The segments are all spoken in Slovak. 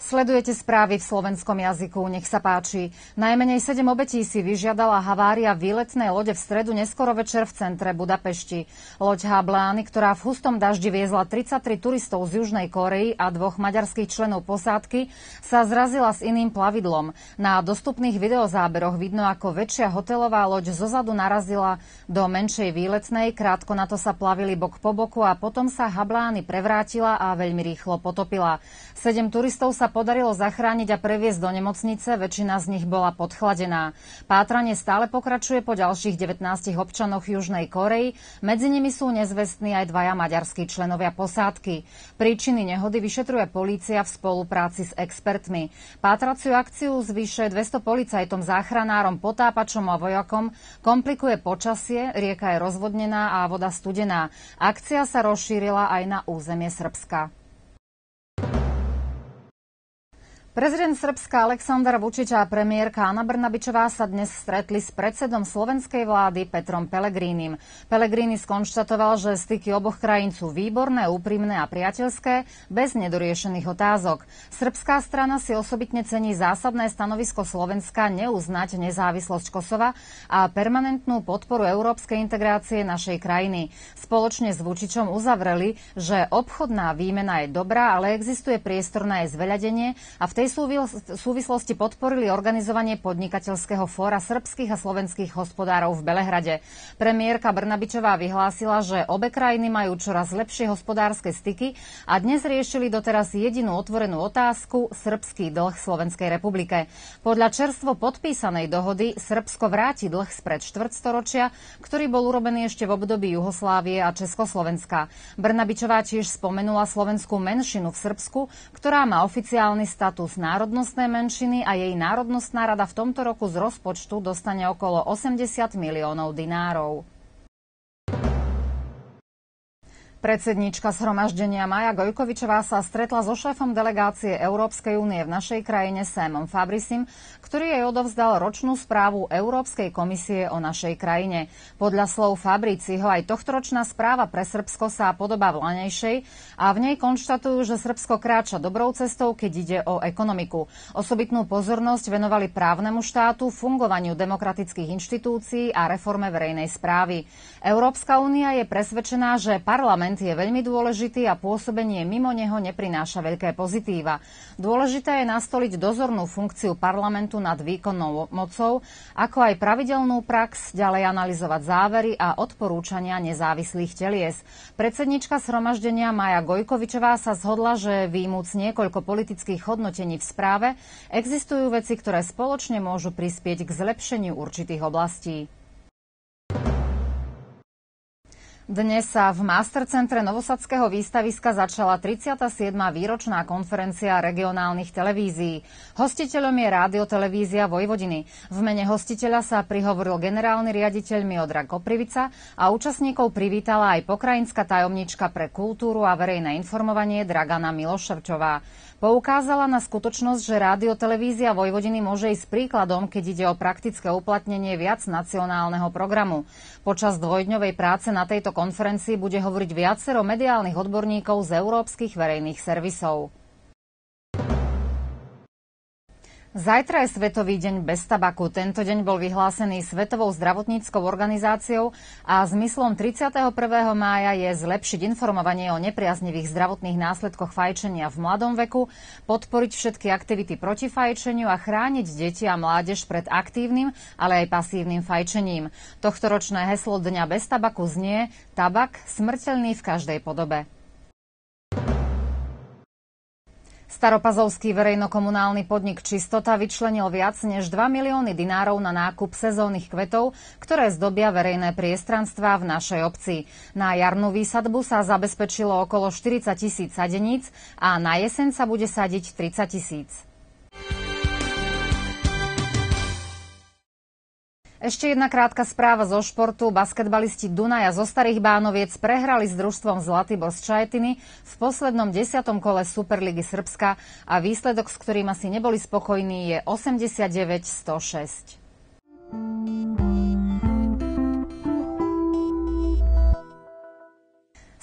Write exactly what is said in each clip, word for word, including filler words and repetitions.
Sledujete správy v slovenskom jazyku, nech sa páči. Najmenej sedem obetí si vyžiadala havária výletnej lode v stredu neskoro večer v centre Budapešti. Loď Hablány, ktorá v hustom daždi viezla tridsaťtri turistov z Južnej Kórey a dvoch maďarských členov posádky, sa zrazila s iným plavidlom. Na dostupných videozáberoch vidno, ako väčšia hotelová loď zozadu narazila do menšej výletnej. Krátko na to sa plavili bok po boku a potom sa Hablány prevrátila a veľmi rýchlo potopila. Sedem turistov sa podarilo zachrániť a previesť do nemocnice, väčšina z nich bola podchladená. Pátranie stále pokračuje po ďalších devätnástich občanoch Južnej Kórey, medzi nimi sú nezvestní aj dvaja maďarskí členovia posádky. Príčiny nehody vyšetruje polícia v spolupráci s expertmi. Pátraciu akciu s vyše dvesto policajtom, záchranárom, potápačom a vojakom komplikuje počasie, rieka je rozvodnená a voda studená. Akcia sa rozšírila aj na územie Srbska. Prezident Srbska Aleksandar Vučić a premiérka Ana Brnabićová sa dnes stretli s predsedom slovenskej vlády Petrom Pellegrinim. Pellegrini skonštatoval, že styky oboch krajín sú výborné, úprimné a priateľské, bez nedoriešených otázok. Srbská strana si osobitne cení zásadné stanovisko Slovenska neuznať nezávislosť Kosova a permanentnú podporu európskej integrácie našej krajiny. Spoločne s Vučićom uzavreli, že obchodná výmena je dobrá, ale existuje priestor na jej zveľadenie a v tej súvislosti podporili organizovanie podnikateľského fóra srbských a slovenských hospodárov v Belehrade. Premiérka Brnabićová vyhlásila, že obe krajiny majú čoraz lepšie hospodárske styky a dnes riešili doteraz jedinú otvorenú otázku – srbský dlh Slovenskej republike. Podľa čerstvo podpísanej dohody Srbsko vráti dlh spred štvrťstoročia, ktorý bol urobený ešte v období Juhoslávie a Československa. Brnabićová tiež spomenula slovenskú menšinu v Srbsku, ktorá má oficiálny status národnostné menšiny a jej národnostná rada v tomto roku z rozpočtu dostane okolo osemdesiat miliónov dinárov. Predsedníčka zhromaždenia Maja Gojkovičová sa stretla so šéfom delegácie Európskej únie v našej krajine Sémom Fabrisim, ktorý jej odovzdal ročnú správu Európskej komisie o našej krajine. Podľa slov Fabriciho aj tohtoročná správa pre Srbsko sa podobá vlanejšej a v nej konštatujú, že Srbsko kráča dobrou cestou, keď ide o ekonomiku. Osobitnú pozornosť venovali právnemu štátu, fungovaniu demokratických inštitúcií a reforme verejnej správy. Európska únia je presvedčená, že parlament je veľmi dôležitý a pôsobenie mimo neho neprináša veľké pozitíva. Dôležité je nastoliť dozornú funkciu parlamentu nad výkonnou mocou, ako aj pravidelnú prax, ďalej analyzovať závery a odporúčania nezávislých telies. Predsednička zhromaždenia Maja Gojkovičová sa zhodla, že výjmuc niekoľko politických hodnotení v správe existujú veci, ktoré spoločne môžu prispieť k zlepšeniu určitých oblastí. Dnes sa v Mastercentre Novosadského výstaviska začala tridsiata siedma výročná konferencia regionálnych televízií. Hostiteľom je Rádiotelevízia Vojvodiny. V mene hostiteľa sa prihovoril generálny riaditeľ Miodrag Koprivica a účastníkov privítala aj pokrajinská tajomníčka pre kultúru a verejné informovanie Dragana Miloševčová. Poukázala na skutočnosť, že Rádiotelevízia Vojvodiny môže ísť príkladom, keď ide o praktické uplatnenie viac nacionálneho programu. Počas dvojdňovej práce na tejto konferencii bude hovoriť viacero mediálnych odborníkov z európskych verejných servisov. Zajtra je Svetový deň bez tabaku. Tento deň bol vyhlásený Svetovou zdravotníckou organizáciou a zmyslom tridsiateho prvého mája je zlepšiť informovanie o nepriaznivých zdravotných následkoch fajčenia v mladom veku, podporiť všetky aktivity proti fajčeniu a chrániť deti a mládež pred aktívnym, ale aj pasívnym fajčením. Tohtoročné heslo Dňa bez tabaku znie: tabak smrteľný v každej podobe. Staropazovský verejnokomunálny podnik Čistota vyčlenil viac než dva milióny dinárov na nákup sezónnych kvetov, ktoré zdobia verejné priestranstvá v našej obci. Na jarnú výsadbu sa zabezpečilo okolo štyridsať tisíc sadeníc a na jeseň sa bude sadiť tridsať tisíc. Ešte jedna krátka správa zo športu. Basketbalisti Dunaja zo Starých Bánoviec prehrali s družstvom Zlatibor z Čajetiny v poslednom desiatom kole Superligy Srbska a výsledok, s ktorým asi neboli spokojní, je osemdesiatdeväť stošesť.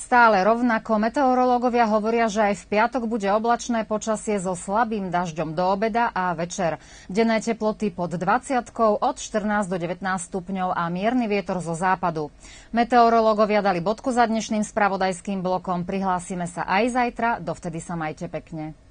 Stále rovnako meteorológovia hovoria, že aj v piatok bude oblačné počasie so slabým dažďom do obeda a večer. Denné teploty pod dvadsiatkou od štrnásť do devätnásť stupňov a mierny vietor zo západu. Meteorológovia dali bodku za dnešným spravodajským blokom. Prihlásime sa aj zajtra, dovtedy sa majte pekne.